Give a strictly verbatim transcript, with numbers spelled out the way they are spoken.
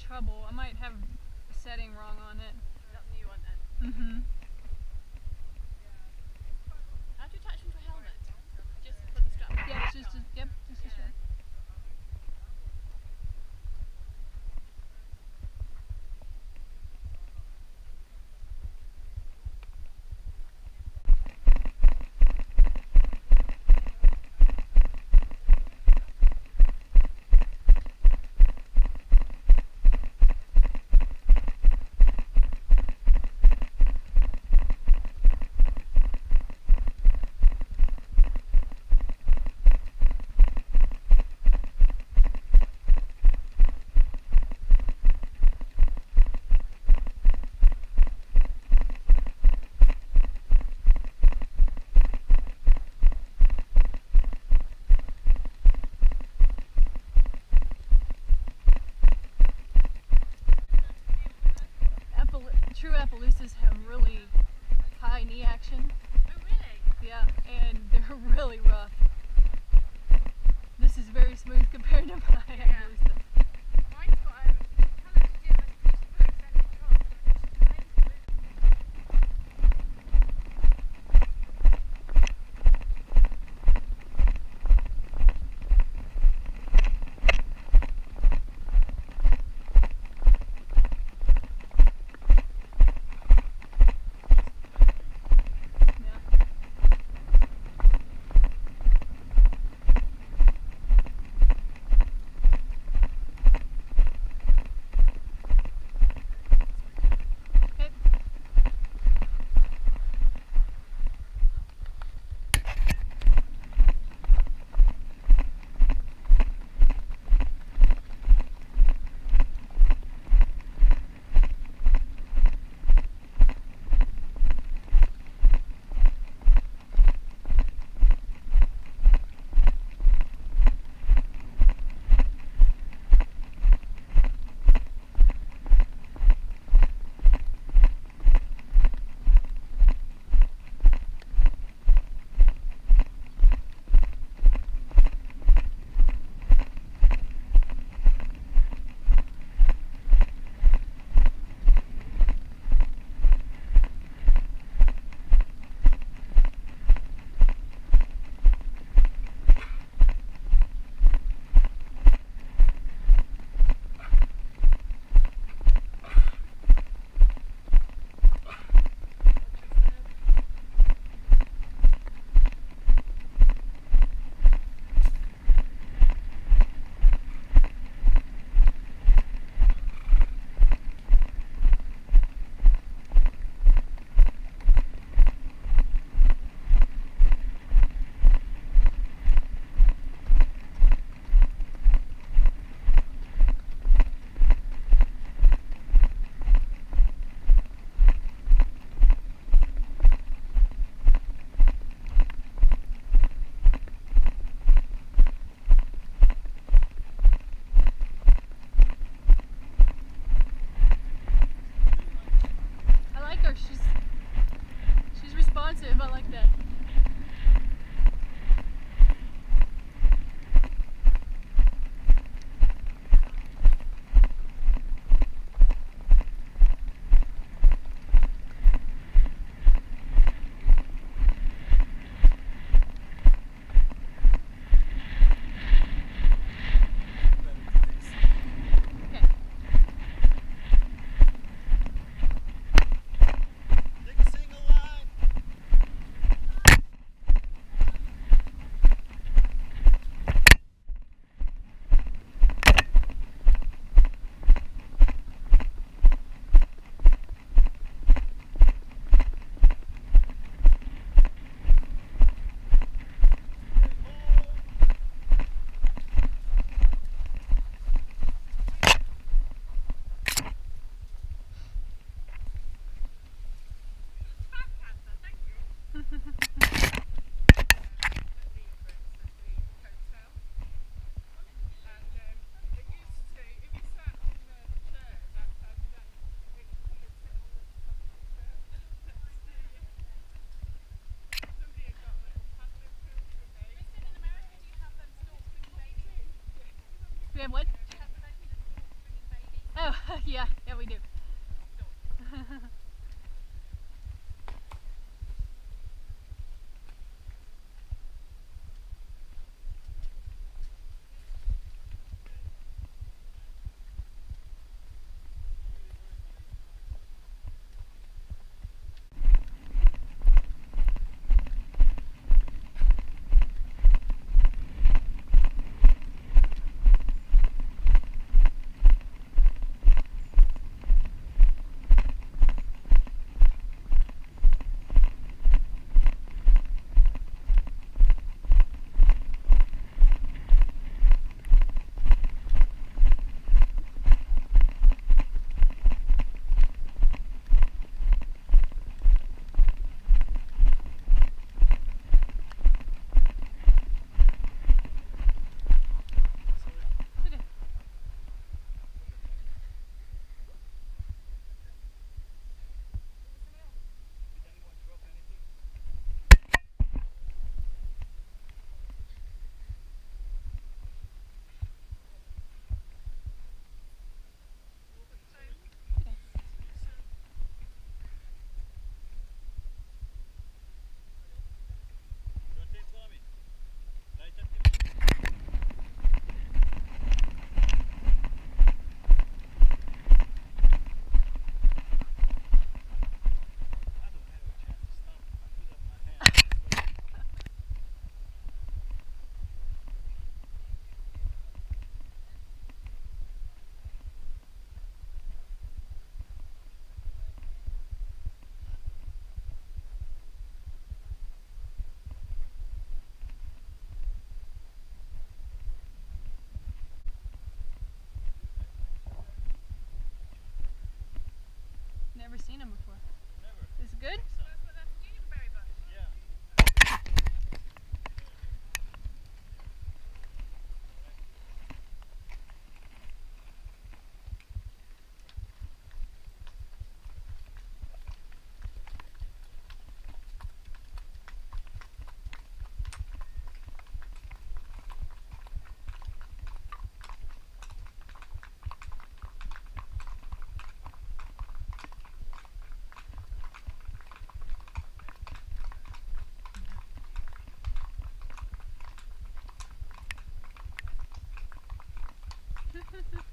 trouble. I might have a setting wrong on it. That new one then? Mm-hmm. How do you attach them to a helmet? Just put the strap on? Yeah, it's just a, yep, just a strap. True Appaloosas have really high knee action. Oh really? Yeah, and they're really rough. This is very smooth compared to my Yeah. Appaloosa. Mine's got um, kind of do like beautiful extended cross. I like that. We have what? Oh. yeah, yeah, we do. Never seen him before. Never. Is it good? That's what that's a juniperberry bush. Yeah. Ha ha ha.